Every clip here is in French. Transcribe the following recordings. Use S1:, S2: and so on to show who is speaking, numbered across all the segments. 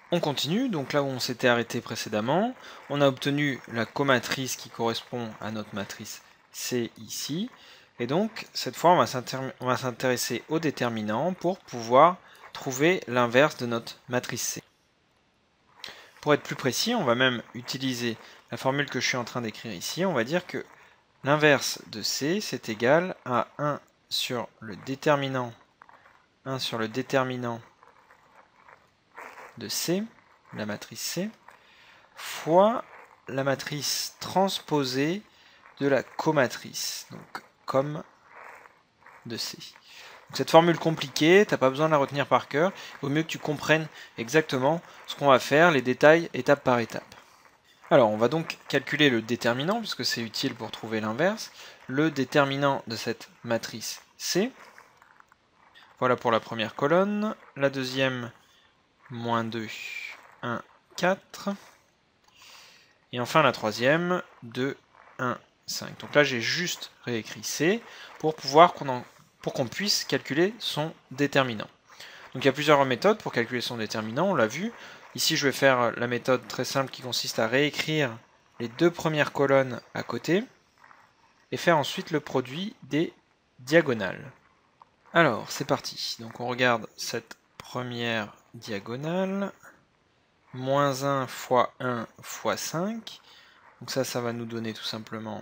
S1: On continue, donc là où on s'était arrêté précédemment, on a obtenu la comatrice qui correspond à notre matrice C ici, et donc cette fois on va s'intéresser au déterminant pour pouvoir trouver l'inverse de notre matrice C. Pour être plus précis, on va même utiliser la formule que je suis en train d'écrire ici, on va dire que l'inverse de C c'est égal à 1 sur le déterminant de C, la matrice C, fois la matrice transposée de la comatrice, donc com de C. Donc cette formule compliquée, tu n'as pas besoin de la retenir par cœur, il vaut mieux que tu comprennes exactement ce qu'on va faire, les détails étape par étape. Alors on va donc calculer le déterminant, puisque c'est utile pour trouver l'inverse, le déterminant de cette matrice C. Voilà pour la première colonne, la deuxième, moins 2, 1, 4. Et enfin la troisième, 2, 1, 5. Donc là j'ai juste réécrit C pour qu'on puisse calculer son déterminant. Donc il y a plusieurs méthodes pour calculer son déterminant, on l'a vu. Ici je vais faire la méthode très simple qui consiste à réécrire les deux premières colonnes à côté et faire ensuite le produit des diagonales. Alors c'est parti, donc on regarde cette première diagonale, moins 1 fois 1 fois 5. Donc ça va nous donner tout simplement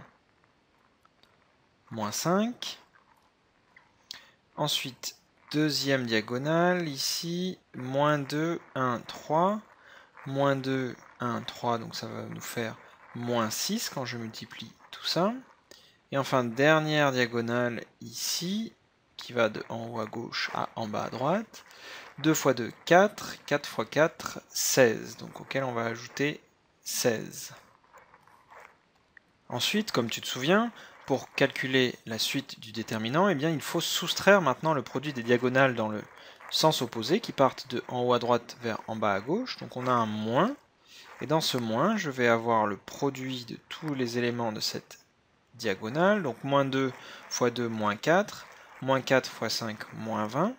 S1: moins 5. Ensuite, deuxième diagonale, ici, moins 2, 1, 3. Moins 2, 1, 3, donc ça va nous faire moins 6 quand je multiplie tout ça. Et enfin, dernière diagonale ici, qui va de en haut à gauche à en bas à droite. 2 fois 2, 4. 4 fois 4, 16. Donc auquel on va ajouter 16. Ensuite, comme tu te souviens, pour calculer la suite du déterminant, eh bien, il faut soustraire maintenant le produit des diagonales dans le sens opposé, qui partent de en haut à droite vers en bas à gauche. Donc on a un moins, et dans ce moins, je vais avoir le produit de tous les éléments de cette diagonale. Donc moins 2 fois 2, moins 4. Moins 4 fois 5, moins 20.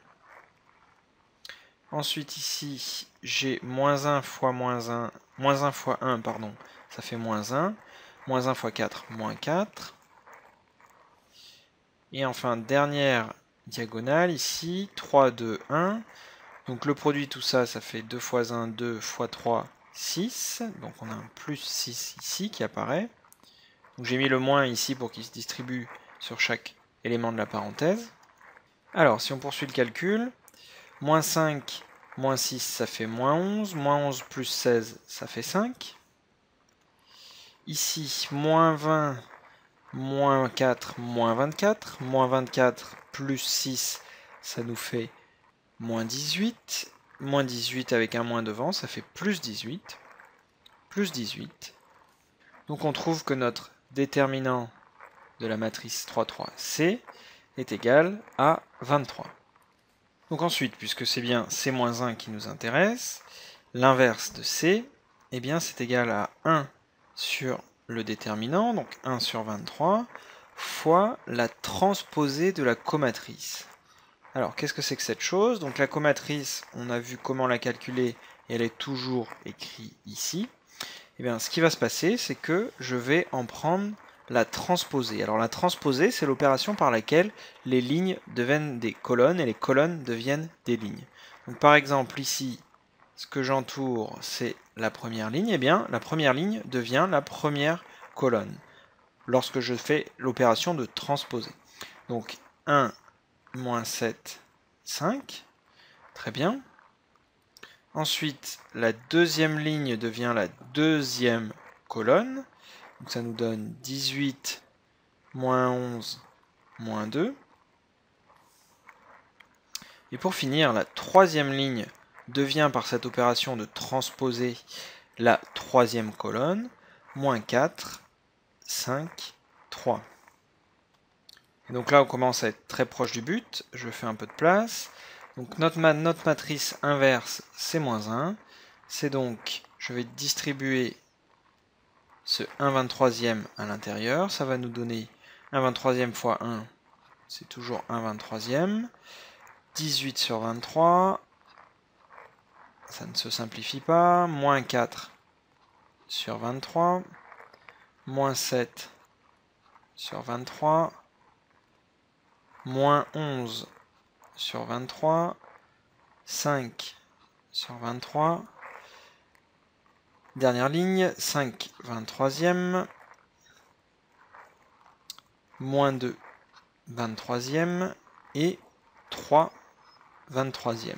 S1: Ensuite ici, j'ai moins 1 fois moins 1, moins 1 fois 1, pardon, ça fait moins 1. Moins 1 fois 4, moins 4. Et enfin, dernière diagonale ici, 3, 2, 1. Donc le produit de tout ça, ça fait 2 fois 1, 2 fois 3, 6. Donc on a un plus 6 ici qui apparaît. Donc j'ai mis le moins ici pour qu'il se distribue sur chaque élément de la parenthèse. Alors si on poursuit le calcul, moins 5, moins 6, ça fait moins 11. Moins 11 plus 16, ça fait 5. Ici, moins 20, moins 4, moins 24. Moins 24 plus 6, ça nous fait moins 18. Moins 18 avec un moins devant, ça fait plus 18. Plus 18. Donc on trouve que notre déterminant de la matrice 3, 3, C est égal à 23. Donc ensuite, puisque c'est bien C-1 qui nous intéresse, l'inverse de C, eh bien c'est égal à 1 sur le déterminant, donc 1 sur 23, fois la transposée de la comatrice. Alors, qu'est-ce que c'est que cette chose? Donc la comatrice, on a vu comment la calculer, et elle est toujours écrite ici. Eh bien, ce qui va se passer, c'est que je vais en prendre la transposée. Alors la transposée, c'est l'opération par laquelle les lignes deviennent des colonnes, et les colonnes deviennent des lignes. Donc par exemple, ici, ce que j'entoure, c'est la première ligne. Eh bien, la première ligne devient la première colonne, lorsque je fais l'opération de transposer. Donc 1, moins 7, 5. Très bien. Ensuite, la deuxième ligne devient la deuxième colonne. Donc ça nous donne 18, moins 11, moins 2. Et pour finir, la troisième ligne devient par cette opération de transposer la troisième colonne. Moins 4, 5, 3. Et donc là, on commence à être très proche du but. Je fais un peu de place. Donc notre matrice inverse, c'est moins 1. C'est donc, je vais distribuer ce 1 23e à l'intérieur. Ça va nous donner 1 23e fois 1, c'est toujours 1 23e. 18 sur 23. ça ne se simplifie pas, moins 4 sur 23, moins 7 sur 23, moins 11 sur 23, 5 sur 23, dernière ligne, 5 23e, moins 2 23e et 3 23e.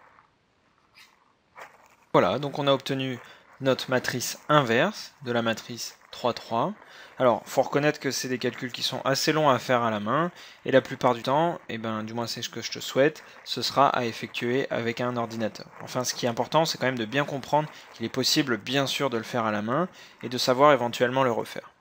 S1: Voilà, donc on a obtenu notre matrice inverse de la matrice 3, 3. Alors, il faut reconnaître que c'est des calculs qui sont assez longs à faire à la main, et la plupart du temps, et ben, du moins c'est ce que je te souhaite, ce sera à effectuer avec un ordinateur. Enfin, ce qui est important, c'est quand même de bien comprendre qu'il est possible, bien sûr, de le faire à la main, et de savoir éventuellement le refaire.